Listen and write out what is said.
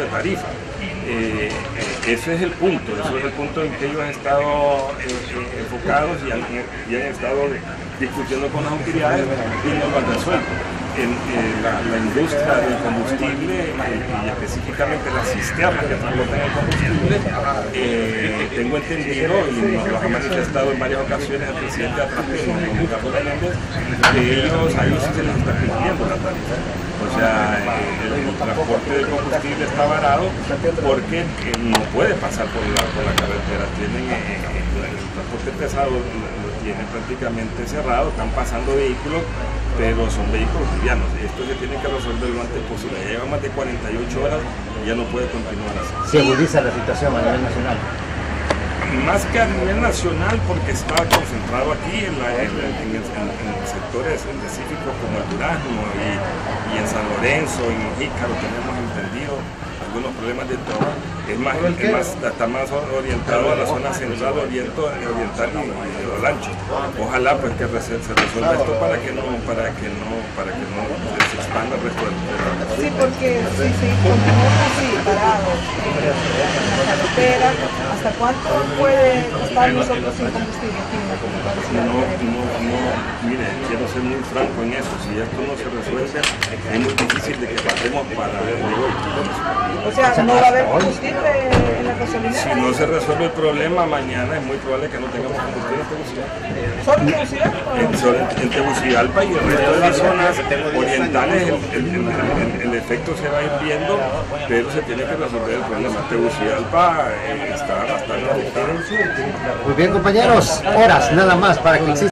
tarifa. Ese es el punto, eso es el punto en que ellos han estado enfocados y han estado discutiendo con las autoridades y no lo han resuelto. La industria del combustible y específicamente las cisternas que transportan el combustible, tengo entendido y nos lo ha manifestado en varias ocasiones el presidente de Atraspel, Carlos Menéndez, que ellos a ellos sí se les está cumpliendo la tarifa. O sea, el transporte del combustible está varado porque no puede pasar por la carretera. Tienen el transporte pesado lo tienen prácticamente cerrado, están pasando vehículos, pero son vehículos livianos. Esto se tiene que resolver lo antes posible. Ya lleva más de 48 horas y ya no puede continuar así. ¿Se agudiza la situación a nivel nacional? Más que a nivel nacional, porque está concentrado aquí en sectores específicos como el Durazno y en San Lorenzo, en Jícaro tenemos entendido algunos problemas de todo. Está más orientado a la zona central, oriental y de Olancho. Ojalá pues que se resuelva esto para que no se expanda el resto del país. Sí, porque si continuamos así parados en la carretera, ¿hasta cuánto puede costar nosotros sin combustible aquí en la comunidad? Mire, quiero ser muy franco en eso. Si esto no se resuelve, es muy difícil de que pasemos para el hoy. O sea, no va a haber combustible en la gasolinera. Si no se resuelve el problema, mañana es muy probable que no tengamos combustible en Tegucigalpa. ¿Solo en Tegucigalpa? En Tegucigalpa y el resto de las zonas orientales el efecto se va a ir viendo, pero se tiene que resolver el problema. Tegucigalpa está bastante afectada. Muy bien, compañeros, horas nada más para que exista.